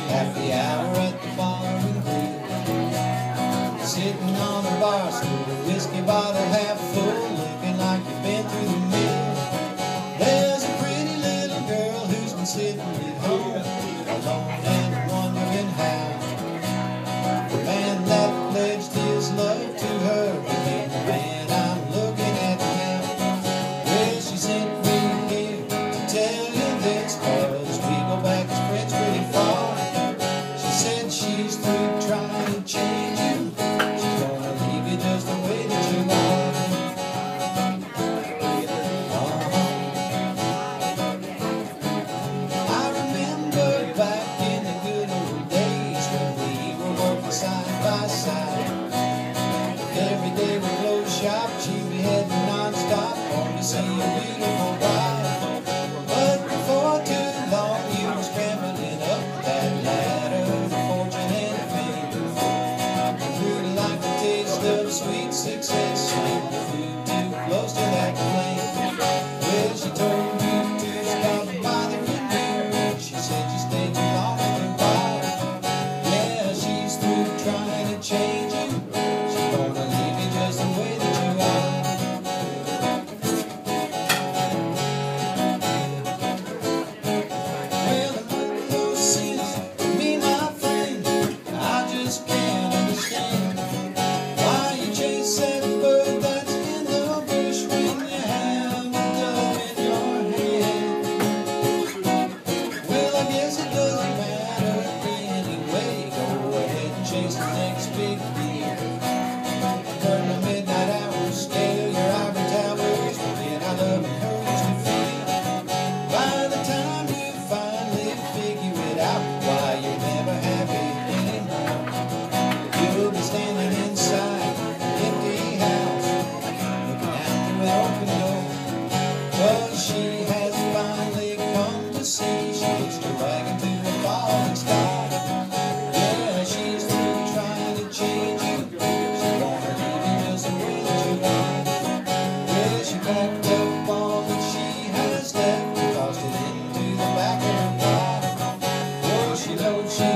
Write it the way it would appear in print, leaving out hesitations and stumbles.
Happy hour at the bar and grill, sitting on a bar stool, a whiskey bottle half full, looking like you've been through the mill. There's a pretty little girl who's been sitting at home, alone and wondering how the man that pledged his love to her became the man I'm looking at now. Well, she sent me here to tell you this, 'cause we go back as friends pretty far. She said she's through trying to change you. She's gonna leave you just the way that you are. I remember back in the good old days when we were working side by side. Every day we close shop, she'd be heading non-stop home to see a beautiful bride. But before too long, you were scrambling up that ladder of fortune and fame. You really like the taste of sweet success, sweet the food too close to that flame. Well, she told you to stop bothering you. She said you stayed too long at the bar. Yeah, she's through trying to change you. She's gonna leave you just the way that you are. Well, the money those sins to me, my friend, I just can't understand why you chase that bird that's in the bush when you have a dove in your hand. Well, I guess it doesn't matter anyway. Go ahead and chase the next big deal. Burn the midnight hours, scale your ivory towers, forget how loving hurts to feel. By the time you finally figure it out, why you're never happy anymore, you'll be standing inside an empty house, looking out through an open door. 'Cause she has finally come to see she hitched her wagon to a falling star. Yeah, she's through trying to change you. She's gonna leave you just the way that you are. Yeah, she packed up all that she has left and tossed it into the back of her car. Oh, she knows she